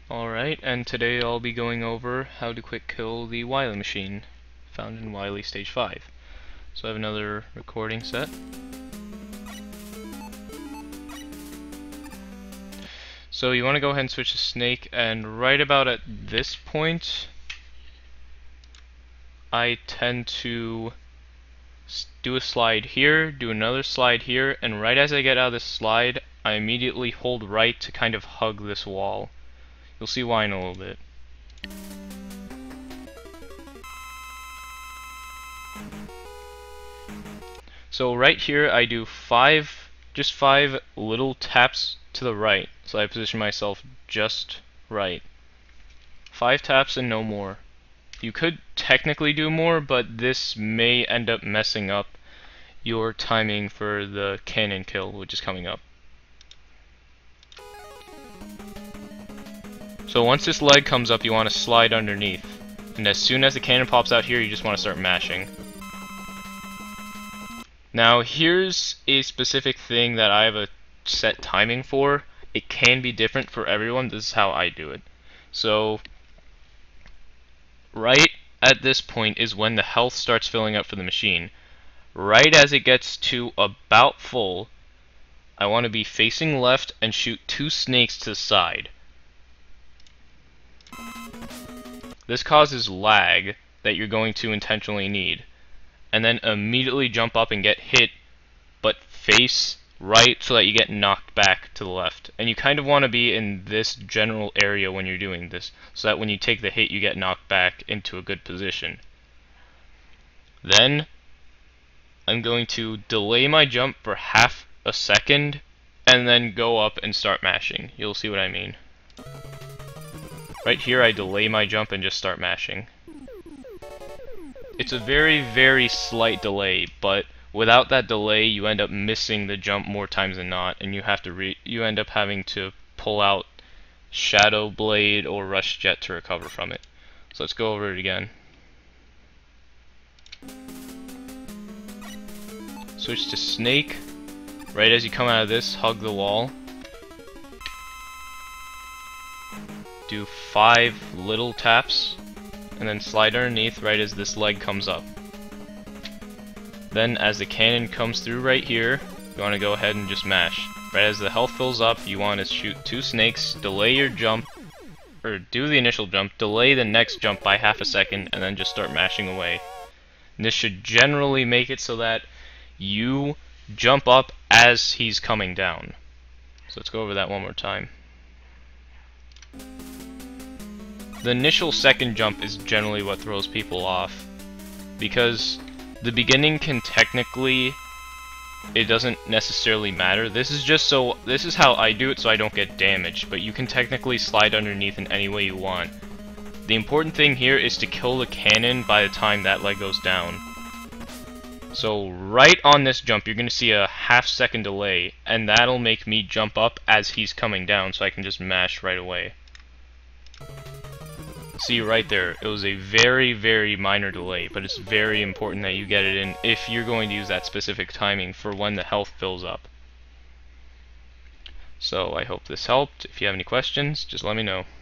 Alright, and today I'll be going over how to quick kill the Wily machine, found in Wily Stage 5. So I have another recording set. So you want to go ahead and switch to Snake, and right about at this point, I tend to do a slide here, do another slide here, and right as I get out of this slide, I immediately hold right to kind of hug this wall. You'll see why in a little bit. So right here I do just five little taps to the right. So I position myself just right. 5 taps and no more. You could technically do more, but this may end up messing up your timing for the cannon kill, which is coming up. So once this leg comes up, you want to slide underneath. And as soon as the cannon pops out here, you just want to start mashing. Now here's a specific thing that I have a set timing for. It can be different for everyone. This is how I do it. So right at this point is when the health starts filling up for the machine. Right as it gets to about full, I want to be facing left and shoot 2 snakes to the side. This causes lag that you're going to intentionally need. And then immediately jump up and get hit, but face right so that you get knocked back to the left. And you kind of want to be in this general area when you're doing this, so that when you take the hit you get knocked back into a good position. Then I'm going to delay my jump for half a second and then go up and start mashing. You'll see what I mean. Right here I delay my jump and just start mashing. It's a very, very slight delay, but without that delay you end up missing the jump more times than not, and you end up having to pull out Shadow Blade or Rush Jet to recover from it. So let's go over it again. Switch to Snake. Right as you come out of this, hug the wall. Do 5 little taps, and then slide underneath right as this leg comes up. Then as the cannon comes through right here, you want to go ahead and just mash. Right as the health fills up, you want to shoot 2 snakes, delay your jump, or do the initial jump, delay the next jump by half a second, and then just start mashing away. And this should generally make it so that you jump up as he's coming down. So let's go over that one more time. The initial second jump is generally what throws people off, because the beginning can technically, it doesn't necessarily matter. This is how I do it so I don't get damaged, but you can technically slide underneath in any way you want. The important thing here is to kill the cannon by the time that leg goes down. So right on this jump you're going to see a half-second delay, and that'll make me jump up as he's coming down so I can just mash right away. See right there, it was a very, very minor delay, but it's very important that you get it in if you're going to use that specific timing for when the health fills up. So I hope this helped. If you have any questions, just let me know.